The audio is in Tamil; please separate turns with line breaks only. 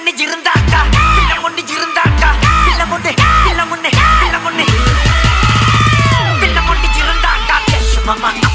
ஒண்ணு இருந்தாண்டா பிள்ளை ஒண்ணு இருந்தாண்டா பிள்ளை ஒண்ணு பிள்ளை ஒண்ணு பிள்ளை ஒண்ணு பிள்ளை ஒண்ணு இருந்தாண்டா மாமா